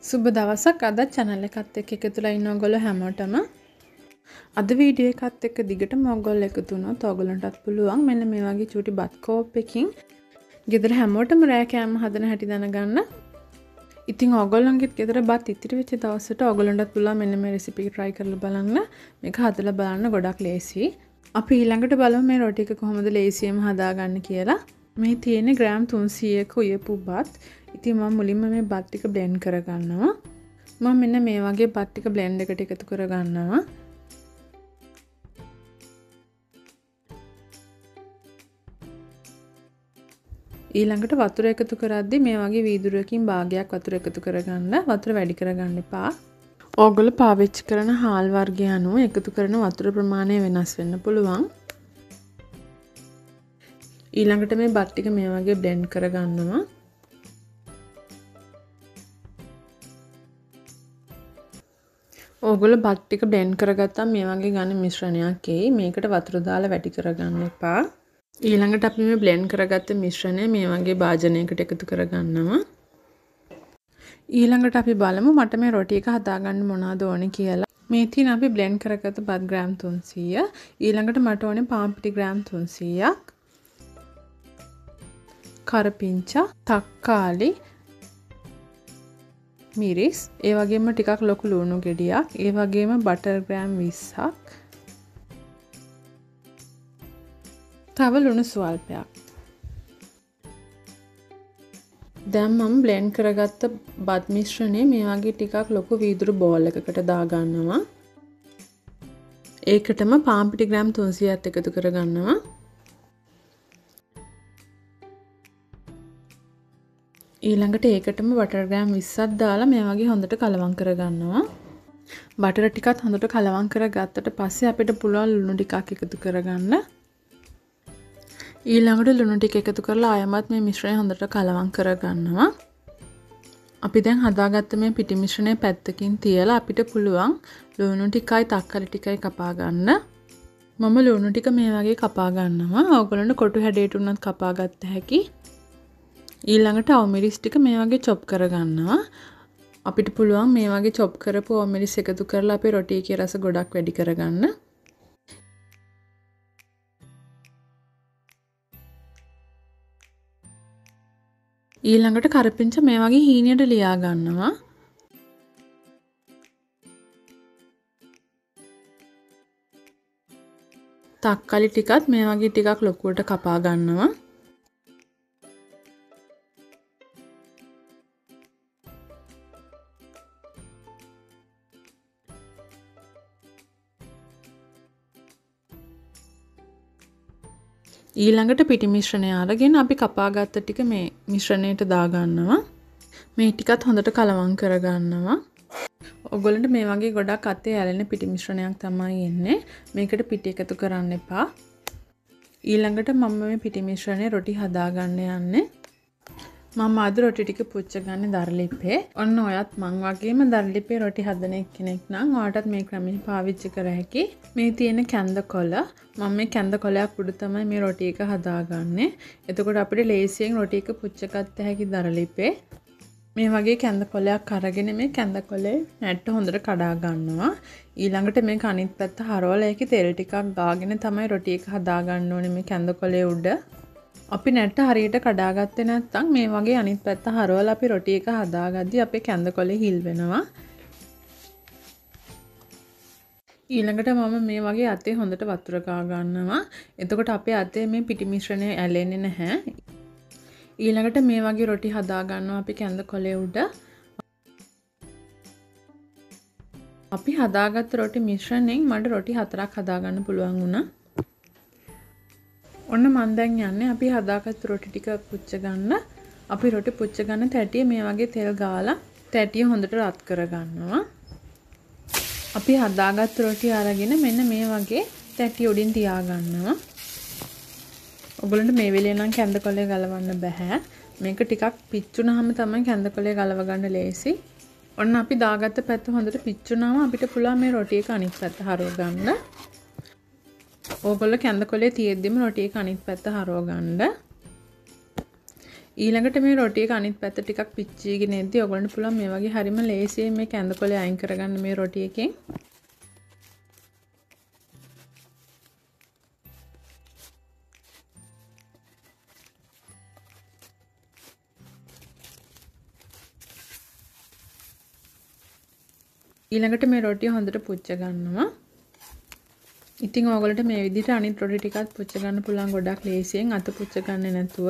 සුබ දවසක් අද channel එකත් එක්ක එකතුලා ඉන්න ඔයගොල්ලෝ හැමෝටම අද වීඩියෝ එකත් එක්ක දිගටම ඔයගොල්ලෝ එකතු වුණොත් ඔයගොල්ලන්ටත් පුළුවන් මෙන්න මේ වගේ චූටි බත් කෝප් එකකින් ගෙදර හැමෝටම රෑ කෑම හදන හැටි දැනගන්න. ඉතින් ඔයගොල්ලන්ගෙත් ගෙදර බත් ඉතිරි වෙච්ච දවසට ඔයගොල්ලන්ටත් පුළුවන් මෙන්න මේ රෙසිපි එක try කරලා බලන්න. මේක හදලා බලන්න ගොඩක් ලේසියි. අපි ඊළඟට බලමු මේ රොටි එක කොහොමද ලේසියෙන්ම හදාගන්න කියලා. මේ තියෙන්නේ ග්‍රෑම් 300ක උයපු බත්. ඉතින් මම මුලින්ම මේ බත් ටික බ්ලෙන්ඩ් කරගන්නවා. මම මෙන්න මේ වගේ බත් ටික බ්ලෙන්ඩ් එකට එකතු කරගන්නවා. ඊළඟට වතුර එකතු කරද්දි මේ වගේ වීදුරුවකින් භාගයක් වතුර එකතු කරගන්න. වතුර වැඩි කරගන්න එපා. ඕගොල්ලෝ පාවිච්චි කරන හාල් වර්ගය අනුව එකතු කරන වතුර ප්‍රමාණය වෙනස් වෙන්න පුළුවන්. ඊළඟට මේ බත් ටික මේ වගේ බ්ලෙන්ඩ් කරගන්නවා. ඕගොල්ලෝ බත් ටික බ්ලෙන්ඩ් කරගත්තාම මේ වගේ ගන්න මිශ්‍රණයක් එයි. මේකට වතුර දාලා වැඩි කරගන්න එපා. ඊළඟට අපි මේ බ්ලෙන්ඩ් කරගත්ත මිශ්‍රණය මේ වගේ භාජනයකට එකතු කරගන්නවා. ඊළඟට අපි බලමු මට මේ රොටි එක හදාගන්න මොනවද ඕනේ කියලා. මේ තියෙන අපි බ්ලෙන්ඩ් කරගත්ත බත් ග්‍රෑම් 300. ඊළඟට මට ඕනේ පාන් පිටි ග්‍රෑම් 300ක්. කරපිංචා, තක්කාලි, මිරිස්, ඒ වගේම ටිකක් ලොකු ලුණු ගෙඩියක්, ඒ වගේම බටර් ග්‍රෑම් 20ක්. තව ලුණු ස්වල්පයක්. දැන් මම බ්ලෙන්ඩ් කරගත්ත බත් මිශ්‍රණය මේ වගේ ටිකක් ලොකු වීදුරු බෝල් එකකට දාගන්නවා. ඒකටම පාන් පිටි ග්‍රෑම් 300ක් එකතු කරගන්නවා. ඊළඟට ඒකටම බටර් ග්‍රෑම් 20ක් දාලා මේ වගේ හොඳට කලවම් කරගන්නවා. බටර් ටිකත් හොඳට කලවම් කරගත්තට පස්සේ අපිට පුළුවන් ලුණු ටිකක් එකතු කරගන්න. ඊළඟට ලුණු ටික එකතු කරලා ආයමත් මේ මිශ්‍රණය හොඳට කලවම් කරගන්නවා. අපි දැන් හදාගත්ත මේ පිටි මිශ්‍රණය පැත්තකින් තියලා අපිට පුළුවන් ලුණු ටිකයි තක්කාලි ටිකයි කපා ගන්න. මම ලුණු ටික මේ වගේ කපා ගන්නවා. ඕගොල්ලන්ට කොටු හැඩයට උනත් කපා ගන්න හැකි. ඊළඟට අවමිරිස් ටික මේ වගේ චොප් කරගන්නවා. අපිට පුළුවන් මේ වගේ චොප් කරපු අවමිරිස් එකතු කරලා අපේ රොටි එකේ රස ගොඩක් වැඩි කරගන්න. ඊළඟට කරපිංච මේ වගේ හීනියට ලියා ගන්නවා. තක්කාලි ටිකත් මේ වගේ ටිකක් ලොකුවට කපා ගන්නවා. ඊළඟට පිටි මිශ්‍රණය අරගෙන අපි කපාගත්ත ටික මේ මිශ්‍රණයට දාගන්නවා. මේ ටිකත් හොඳට කලවම් කරගන්නවා. ඔයගොල්ලන්ට මේ වගේ ගොඩක් අතේ ඇලෙන පිටි මිශ්‍රණයක් තමයි එන්නේ. මේකට පිටි එකතු කරන්න එපා. ඊළඟට මම මේ පිටි මිශ්‍රණය රොටි හදාගන්න යන්නේ. මම අද රොටි ටික පුච්ච ගන්න දරලිපේ. ඔන්න ඔයත් මං වගේම දරලිපේ රොටි හදන කෙනෙක් නම් ඔයාටත් මේ ක්‍රමය පාවිච්චි කර හැකි. මේ තියෙන කැඳ කොළ මම මේ කැඳ කොළයක් උඩ තමයි මේ රොටි එක හදාගන්නේ. එතකොට අපිට ලේසියෙන් රොටි එක පුච්ච ගන්න හැකි දරලිපේ. මේ වගේ කැඳ කොළයක් අරගෙන මේ කැඳ කොළේ නැට්ට හොඳට කඩා ගන්නවා. ඊළඟට මේක අනිත් පැත්ත හරවලා ඒකේ තෙල් ටිකක් ගාගෙන තමයි රොටි එක හදාගන්න ඕනේ මේ කැඳ කොළේ උඩ. අපි නැට්ට හරියට කඩාගත්තේ නැත්නම් මේ වගේ අනිත් පැත්ත හරවලා අපි රොටි එක හදාගද්දි අපේ කැඳ කොළේ හිල් වෙනවා. ඊළඟට මම මේ වගේ අතේ හොඳට වතුර ගා ගන්නවා. එතකොට අපේ අතේ මේ පිටි මිශ්‍රණය ඇලෙන්නේ නැහැ. ඊළඟට මේ වගේ රොටි හදා ගන්නවා අපි කැඳ කොළේ උඩ. අපි හදාගත්ත රොටි මිශ්‍රණයෙන් මට රොටි 4ක් හදාගන්න පුළුවන් වුණා. ඔන්න මන් දැන් යන්නේ අපි හදාගත්ත රොටි ටික පුච්ච ගන්න. අපි රොටි පුච්ච ගන්න තැටිය මේ වගේ තෙල් ගාලා තැටිය හොඳට රත් කරගන්නවා. අපි හදාගත්ත රොටි අරගෙන මෙන්න මේ වගේ තැටිය උඩින් තියා ගන්නවා. ඔයගොල්ලන්ට මේ වෙලේ නම් කැඳ කොළේ ගලවන්න බෑ. මේක ටිකක් පිච්චුනහම තමයි කැඳ කොළේ ගලව ගන්න ලේසි. ඔන්න අපි දාගත්ත පැත්ත හොඳට පිච්චුනහම අපිට පුළුවන් මේ රොටි එක අනිත් පැත්ත හරව ගන්න. ඕගොල්ලෝ කැඳ කොළේ තියෙද්දිම රොටි එක අනිත් පැත්ත හරව ගන්න. ඊළඟට මේ රොටි එක අනිත් පැත්ත ටිකක් පිච්චීගෙන එද්දි ඔයගොල්ලන්ට පුළුවන් මේ වගේ හරිම ලේසියෙන් මේ කැඳකොලේ අයින් කරගන්න මේ රොටි එකෙන්. ඊළඟට මේ රොටිය හොඳට පුච්ච ගන්නවා. ඉතින් ඔයගොල්ලන්ට මේ විදිහට අනිත් රොටි ටිකත් පුච්ච ගන්න පුළුවන් ගොඩක් ලේසියෙන් අත පුච්ච ගන්නේ නැතුව.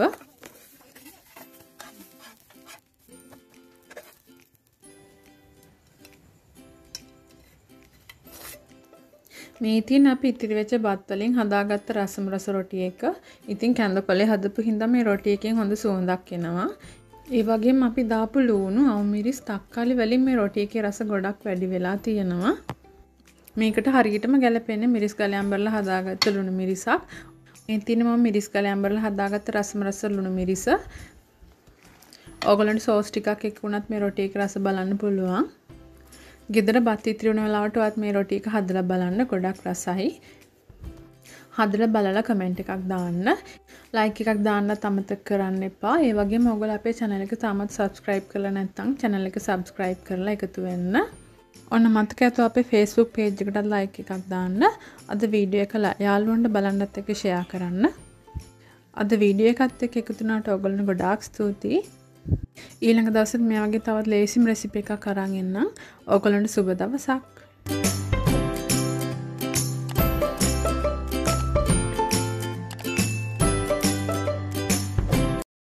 මේ ඉතින් අපි ඉතිරි වෙච්ච බත් වලින් හදාගත්ත රසම රස රොටි එක. ඉතින් කැඳකොලේ හදපු හින්දා මේ රොටි එකෙන් හොඳ සුවඳක් එනවා. ඒ වගේම අපි දාපු ලුණු, අවමිරිස්, තක්කාලි වලින් මේ රොටි එකේ රස ගොඩක් වැඩි වෙලා තියෙනවා. මේකට හරියටම ගැලපෙන්නේ මිරිස් ගලේ අඹරලා හදාගත්ත ලුණු මිරිසක්. මේ තියෙන මම මිරිස් ගලේ අඹරලා හදාගත්ත රසම රස ලුණු මිරිස. ඕගොල්ලන්ට සෝස් ටිකක් එක්ක වුණත් මේ රොටි එකේ රස බලන්න පුළුවන්. ගෙදර බත් ඉතිරි වුණ වෙලාවටවත් මේ රොටි එක හදලා බලන්න ගොඩක් රසයි. හදලා බලලා කමෙන්ට් එකක් දාන්න. ලයික් එකක් දාන්නත් අමතක කරන්න එපා. ඒ වගේම ඔයගොල්ලෝ අපේ channel එක තාමත් subscribe කරලා නැත්නම් channel එක subscribe කරලා එකතු වෙන්න. ඔන්න මතක ඇතුව අපේ Facebook page එකටත් like එකක් දාන්න. අද වීඩියෝ එක යාළුවන්ට බලන්නත් එක්ක share කරන්න. අද වීඩියෝ එකත් එක්ක එකතු වුණාට ඔයගොල්ලන්ට ගොඩාක් ස්තුතියි. ඊළඟ දවසෙත් මේ වගේ තවත් ලේසිම රෙසිපි එකක් අරන් එන්නම්. ඔයගොල්ලන්ට සුබ දවසක්.